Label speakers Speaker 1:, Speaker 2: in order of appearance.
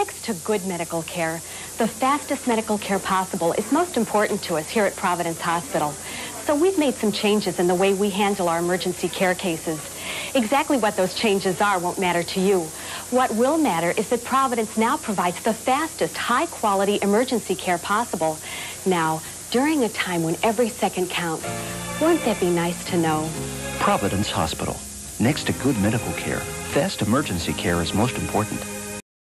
Speaker 1: Next to good medical care, the fastest medical care possible is most important to us here at Providence Hospital. So we've made some changes in the way we handle our emergency care cases. Exactly what those changes are won't matter to you. What will matter is that Providence now provides the fastest, high-quality emergency care possible. Now, during a time when every second counts, wouldn't that be nice to know?
Speaker 2: Providence Hospital. Next to good medical care, fast emergency care is most important.